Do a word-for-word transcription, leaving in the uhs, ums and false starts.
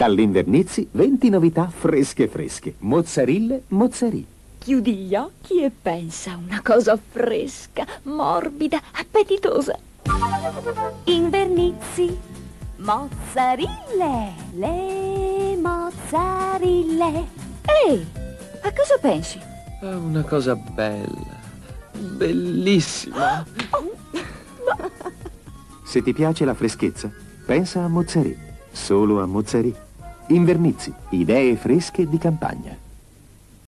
Dall'Invernizzi venti novità fresche fresche. Mozzarille, mozzarì. Chiudi gli occhi e pensa a una cosa fresca, morbida, appetitosa. Invernizzi, mozzarille, le mozzarille. Ehi, a cosa pensi? È una cosa bella, bellissima. Se ti piace la freschezza, pensa a mozzarì. Solo a mozzarì. Invernizzi, idee fresche di campagna.